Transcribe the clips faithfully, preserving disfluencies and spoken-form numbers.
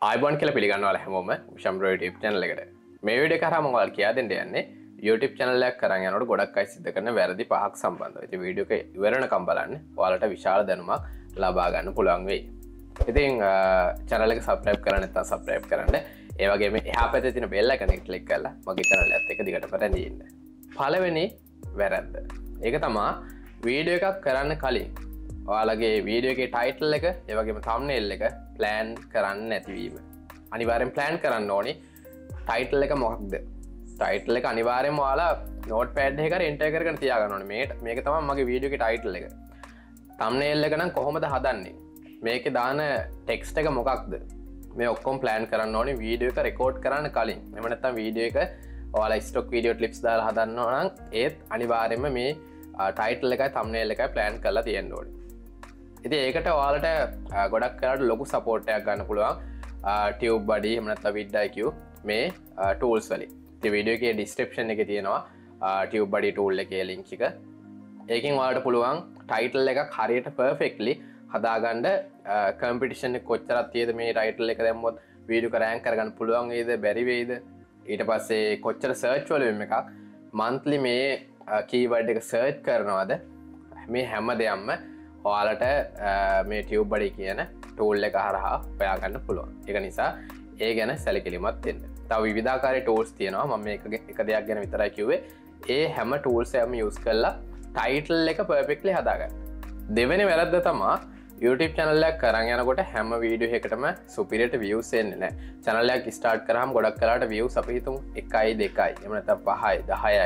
ආයිබෝන් කියලා පිළිගන්නවා හැමෝම විශම්බ්‍රෝ YouTube channel එකට. මේ වීඩියෝ එක හරහා මම ඔයාලට කියා දෙන්න යන්නේ YouTube channel එකක් කරන් යනකොට ගොඩක් අය සිද්ධ කරන වැරදි පහක් සම්බන්ධව. ඉතින් වීඩියෝ එක ඉවර වෙනකම් බලන්න. ඔයාලට විශාල දැනුමක් ලබා ගන්න පුළුවන් වෙයි. ඉතින් channel එක subscribe කරන්න නැත්නම් subscribe කරන්න. ඒ වගේම එහා පැත්තේ තියෙන bell icon එක click කරලා මගේ channel එකත් එක්ක දිගට පටන් ඉන්න. පළවෙනි වැරද්ද. ඒක තමයි වීඩියෝ එකක් කරන්න කලින් ඔයාලගේ වීඩියෝ එකේ ටයිටල් එක ඒ වගේම thumbnail එක ප්ලෑන් කරන්න නැතිවීම. අනිවාර්යෙන් ප්ලෑන් කරන්න ඕනි ටයිටල් එක මොකක්ද? ටයිටල් එක අනිවාර්යෙන්ම ඔයාලා නෝට්පෑඩ් එකකට එන්ටර් කරගෙන තියාගන්න ඕනේ. මේක මේක තමයි මගේ වීඩියෝ එකේ ටයිටල් එක. thumbnail එක නම් කොහොමද හදන්නේ? මේකේ දාන ටෙක්ස්ට් එක මොකක්ද? මේ ඔක්කොම ප්ලෑන් කරන්න ඕනි වීඩියෝ එක රෙකෝඩ් කරන්න කලින්. එහෙම නැත්නම් වීඩියෝ එක ඔයාලා ස්ටොක් වීඩියෝ ක්ලිප්ස් දාලා හදන්න ඕන නම් ඒත් අනිවාර්යෙන්ම මේ ටයිටල් එකයි thumbnail එකයි ප්ලෑන් කරලා තියෙන්න ඕනේ. ඉතින් ඒකට ඔයාලට ගොඩක් කරාට ලොකු සපෝට් එකක් ගන්න පුළුවන් TubeBuddy එහෙම නැත්නම් vidIQ මේ tools වලින්. ඉතින් වීඩියෝ එකේ description එකේ තියෙනවා TubeBuddy tool එකේ link එක. ඒකෙන් ඔයාලට පුළුවන් ටයිටල් එකක් හරියට perfectly හදාගන්න competition එක කොච්චරක් තියෙද මේ ටයිටල් එක දැම්මොත් වීඩියෝ එක rank කරගන්න පුළුවන් වේද බැරි වේද ඊට පස්සේ කොච්චර search volume එකක් monthly මේ keyword එක search කරනවද මේ හැම දෙයක්ම ඔයාලට මේ TubeBuddy කියන ටූල් එක හරහා හොයාගන්න පුළුවන්. ඒක නිසා ඒ ගැන සැලකිලිමත් වෙන්න. තව විවිධාකාරයේ ටූල්ස් තියෙනවා. මම මේක එක දෙයක් ගැන විතරයි කිව්වේ. ඒ හැම ටූල්ස් එකම යූස් කරලා ටයිටල් එක පර්ෆෙක්ට්ලි හදාගන්න. දෙවෙනි වැරද්ද තමයි YouTube channel එකක් කරන් යනකොට හැම වීඩියෝ එකකටම superior views එන්නේ නැහැ. channel එකක් start කරාම ගොඩක් කරාට views අපි හිතමු එකයි දෙකයි එහෙම නැත්නම් පහයි දහයයි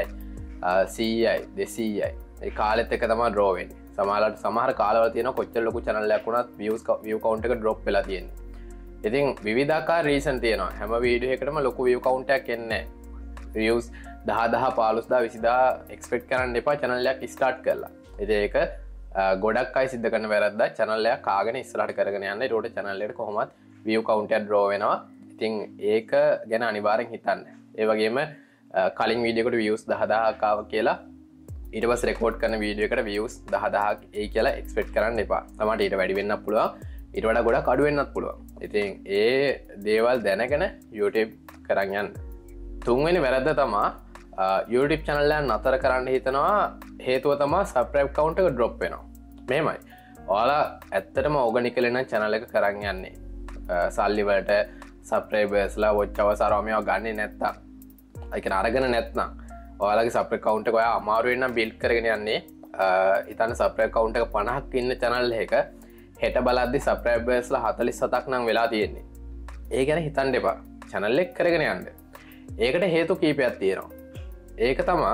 සීයයි දෙසීයයි. ඒ කාලෙත් එක තමයි draw වෙන්නේ. සමහරවිට සමහර කාලවල තියෙන කොච්චර ලොකු channel එකක් වුණත් views view count එක drop වෙලා තියෙන්නේ. ඉතින් විවිධාකාර reason තියෙනවා. හැම වීඩියෝ එකකටම ලොකු view count එකක් එන්නේ නැහැ. views දහ දහ පහළොස් දහ විසි දහ expect කරන්න එපා channel එකක් start කරලා. ඉතින් ඒක ගොඩක් අය සිද්ධ කරන වැරද්දක්. channel එකක් කාගෙන ඉස්සරහට කරගෙන යන්න. ඒකට channel එකට කොහොමවත් view count එක draw වෙනවා. ඉතින් ඒක ගැන අනිවාර්යෙන් හිතන්න. ඒ වගේම කලින් වීඩියෝ එකට views දහ දහක් ආවා කියලා ඊට පස්සේ රෙකෝඩ් කරන වීඩියෝ එකට views දහ දහක් එයි කියලා එක්ස්පෙක්ට් කරන්න එපා. තමයි ඊට වැඩි වෙන්නත් පුළුවන්. ඊට වඩා ගොඩක් අඩු වෙන්නත් පුළුවන්. ඉතින් ඒ දේවල් දැනගෙන YouTube කරන් යන්න. තුන්වෙනි වැරද්ද තමයි YouTube channel එක නතර කරන්න හිතනවා. හේතුව තමයි subscribe count එක drop වෙනවා. මෙහෙමයි. ඔයාලා ඇත්තටම ඕගනිකලි නම් channel එක කරන් යන්නේ. සල්ලි වලට subscribers ලා watch hours ආරෝමියව ගන්නේ නැත්තම්. ඒ කියන්නේ අරගෙන නැත්නම් ඔයාලගේ subscribe count එක ඔයා අමාරුවෙන් නම් build කරගෙන යන්නේ. හිතන්න subscribe count එක පනහක් ඉන්න channel එක හෙට බලද්දි subscribers ලා හතළිස් හතක් නම් වෙලා තියෙන්නේ. ඒ ගැන හිතන්න එපා. channel එක කරගෙන යන්න. ඒකට හේතු කීපයක් තියෙනවා. ඒක තමයි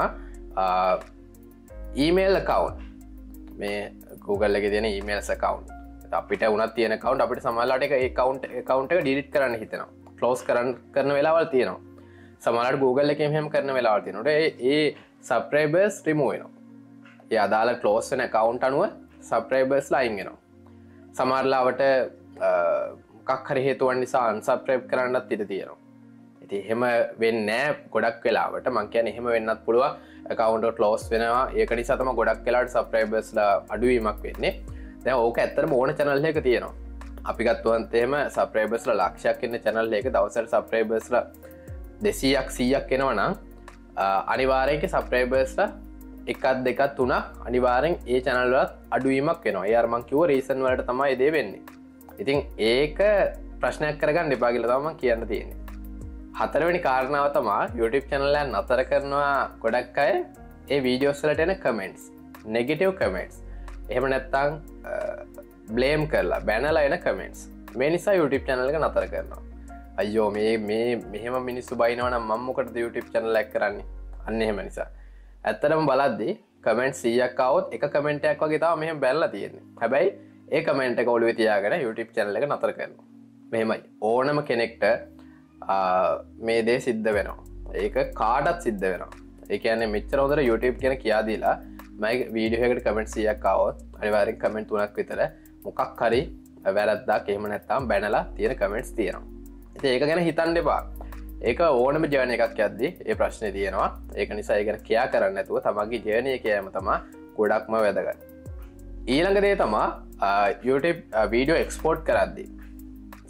email account. මේ Google එකේ තියෙන emails account. අපිට උනත් තියෙන account අපිට සමහරවිට ඒක account account එක delete කරන්න හිතෙනවා. close කරන්න කරන වෙලාවල් තියෙනවා. සමහරවිට Google එකෙන් එහෙම කරන වෙලාවල් තියෙනවා. ඒ ඒ subscribers remove වෙනවා. ඒ අදාළ close වෙන account අනුව subscribers ලා අයින් වෙනවා. සමහරවිට මොකක් හරි හේතුවක් නිසා unsubscribe කරන්නත් ඉඩ තියෙනවා. ඉතින් එහෙම වෙන්නේ නැහැ ගොඩක් වෙලාවට. මම කියන්නේ එහෙම වෙන්නත් පුළුවන්. account එක close වෙනවා. ඒක නිසා තමයි ගොඩක් වෙලාවට subscribers ලා අඩුවීමක් වෙන්නේ. දැන් ඕක ඇත්තටම ඕන channel එකක තියෙනවා. අපි ගත්තොත් එහෙම subscribers ලා ලක්ෂයක් ඉන්න channel එකක දවසට subscribers ලා දෙසීයක් සීයක් එනවා නම් අනිවාර්යෙන් subscribers ලා එකක් දෙකක් තුනක් අනිවාර්යෙන් ඒ channel වලත් අඩුවීමක් වෙනවා. ඒ අර මං කිව්ව reason වලට තමයි ඒ දේ වෙන්නේ. ඉතින් ඒක ප්‍රශ්නයක් කරගන්න එපා කියලා තමයි මම කියන්න තියෙන්නේ. හතරවෙනි කාරණාව තමයි YouTube channel එක නතර කරනවා ගොඩක් අය ඒ videos වලට එන comments, negative comments. එහෙම නැත්නම් blame කරලා බැනලා එන comments. මේ නිසා YouTube channel එක නතර කරනවා. අයියෝ මේ මේ මෙහෙම මිනිස්සු බයිනවා නම් මම මොකටද YouTube channel එක කරන්නේ? අන්න එහෙම නිසා. ඇත්තටම බලද්දී කමෙන්ට් සීයක් ආවොත් එක කමෙන්ට් එකක් වගේ තමයි මෙහෙම බැලලා තියෙන්නේ. හැබැයි ඒ කමෙන්ට් එක ඔළුවේ තියාගෙන YouTube channel එක නතර කරනවා. මෙහෙමයි. ඕනම කෙනෙක්ට මේ දේ සිද්ධ වෙනවා. ඒක කාටත් සිද්ධ වෙනවා. ඒ කියන්නේ මෙච්චර හොඳට YouTube ගැන කියා දීලා මගේ වීඩියෝ එකකට කමෙන්ට් සීයක් ආවොත් අනිවාර්යෙන් කමෙන්ට් තුනක් විතර මොකක් හරි වැරද්දක් එහෙම නැත්නම් බැනලා තියෙන කමෙන්ට්ස් තියෙනවා. ඉතින් ඒක ගැන හිතන්න එපා. ඒක ඕනම ජර්නි එකක් යද්දී ඒ ප්‍රශ්නේ තියෙනවා. ඒක නිසා ඒ ගැන කියා කරන්නේ නැතුව තමන්ගේ ජර්නි එක යෑම තමයි ගොඩක්ම වැදගත්. ඊළඟ දේ තමයි YouTube වීඩියෝ එක්ස්පෝර්ට් කරද්දී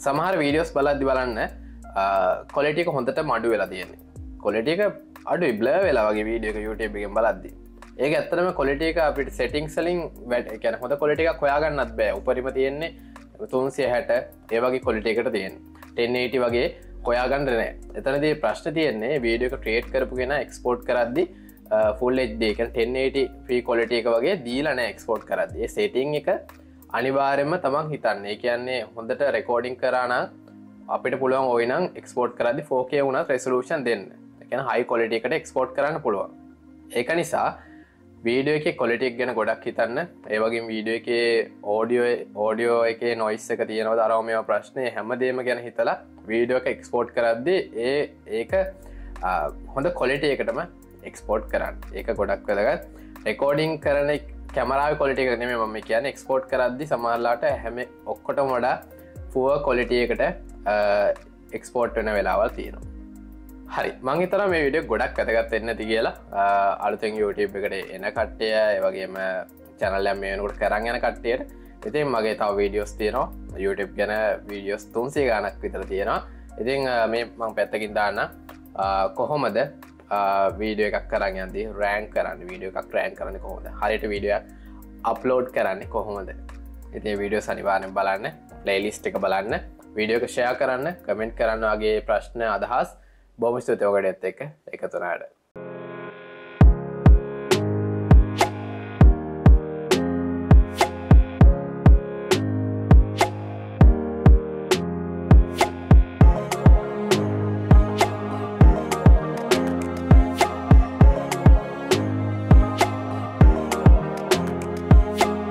සමහර වීඩියෝස් බලද්දි බලන්න කොලිටි එක හොඳට මඩු වෙලා තියෙන්නේ. කොලිටි එක අඩුයි බ්ලර් වෙලා වගේ වීඩියෝ එක YouTube එකෙන් බලද්දි. ඒක ඇත්තටම කොලිටි එක අපිට සෙටින්ග්ස් වලින් වැඩ කියන්නේ හොඳ කොලිටි එකක් හොයාගන්නත් බෑ. උපරිම තියෙන්නේ තුන්සිය හැට ඒ වගේ කොලිටි එකට තියෙන්නේ. ටෙන් එයිටි වගේ හොයාගන්න නෑ. එතනදී ප්‍රශ්න තියෙන්නේ වීඩියෝ එක ක්‍රියේට් කරපු කෙනා එක්ස්පෝර්ට් කරද්දි ෆුල් එච් ඩී එක ටෙන් එයිටි ෆ්‍රී කොලිටි එක වගේ දීලා නෑ එක්ස්පෝර්ට් කරද්දි. ඒ සෙටින් එක අනිවාර්යයෙන්ම තමන් හිතන්න. ඒ කියන්නේ හොඳට රෙකෝඩින් කරා නම් අපිට පුළුවන් ওই නම් එක්ස්පෝර්ට් කරද්දි ෆෝර් කේ වුණත් රෙසලූෂන් දෙන්න. ඒ කියන්නේ හයි කොලිටි එකට එක්ස්පෝර්ට් කරන්න පුළුවන්. ඒක නිසා වීඩියෝ එකේ කොලිටි එක ගැන ගොඩක් හිතන්න. ඒ වගේම වීඩියෝ එකේ ඔඩියෝ ඔඩියෝ එකේ නොයිස් එක තියෙනවද අරව මේවා ප්‍රශ්නේ හැමදේම ගැන හිතලා වීඩියෝ එක එක්ස්පෝර්ට් කරද්දි ඒ ඒක හොඳ කොලිටි එකටම එක්ස්පෝර්ට් කරන්න. ඒක ගොඩක් වැදගත්. රෙකෝඩින් කරන කැමරාවේ කොලිටි එක නෙමෙයි මම කියන්නේ එක්ස්පෝර්ට් කරද්දි සමහරලාට හැම ඔක්කොටම වඩා ෆුවර් කොලිටි එකට එක්ස්පෝර්ට් වෙන වෙලාවල් තියෙනවා. හරි මං හිතනවා මේ වීඩියෝ ගොඩක් වැදගත් වෙන්න ඇති කියලා අලුතෙන් YouTube එකට එන කට්ටිය ඒ වගේම channel එක මේ වෙනකොට කරන් යන කට්ටියට. ඉතින් මගේ තව වීඩියෝස් තියෙනවා YouTube ගැන වීඩියෝස් තුන්සිය ගාණක් විතර තියෙනවා. ඉතින් මේ මං පැත්තකින් දාන්න කොහොමද වීඩියෝ එකක් කරන් යද්දී රෑන්ක් කරන්නේ වීඩියෝ එකක් රෑන්ක් කරන්නේ කොහොමද? හරියට වීඩියෝ එකක් අප්ලෝඩ් කරන්නේ කොහොමද? ඉතින් වීඩියෝස් අනිවාර්යෙන් බලන්න, ප්ලේලිස්ට් එක බලන්න, වීඩියෝ එක ෂෙයා කරන්න, කමෙන්ට් කරන්න වගේ ප්‍රශ්න අදහස් බොහොම ස්තුතියි ඔයගොල්ලෝත් එක්ක එකතු වුණාට.